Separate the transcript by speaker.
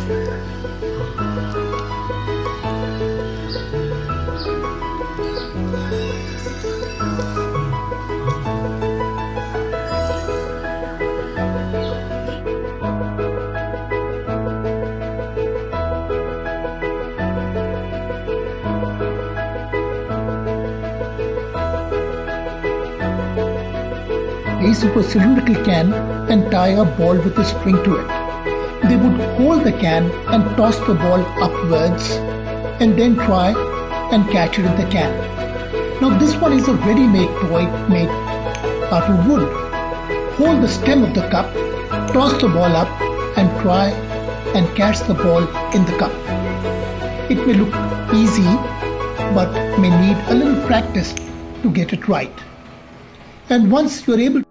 Speaker 1: Place into a cylindrical can and tie a ball with a string to it. They would hold the can and toss the ball upwards and then try and catch it in the can. Now this one is a ready-made toy made out of wood. Hold the stem of the cup, toss the ball up and try and catch the ball in the cup. It may look easy but may need a little practice to get it right. And once you're able